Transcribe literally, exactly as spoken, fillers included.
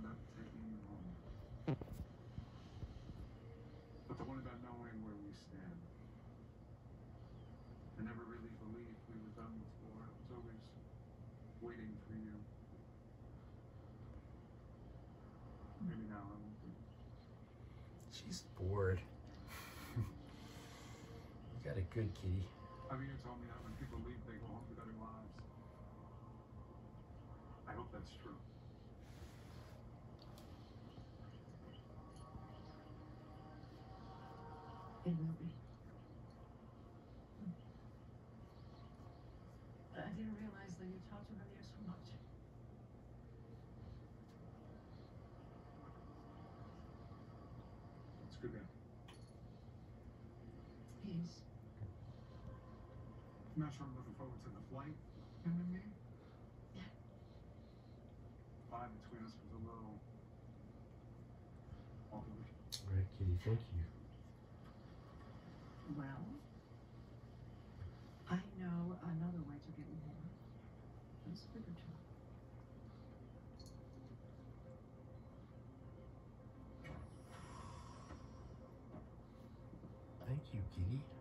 wound up taking you home. But the one about knowing where we stand. I never really believed we were done before. I was always waiting for you. Maybe now I won't be. She's bored. You got a good kitty. I mean, you told me that when people leave, they go home to better lives. I hope that's true. It will be. But I didn't realize that you talked to her there so much. It's good then. Peace. I'm not sure I'm looking forward to the flight. Him and me. Yeah. Vibe between us was a little awkward. All right, kitty, thank you. Well, I know another way to get you home. Let's figure it out. Thank you, kitty.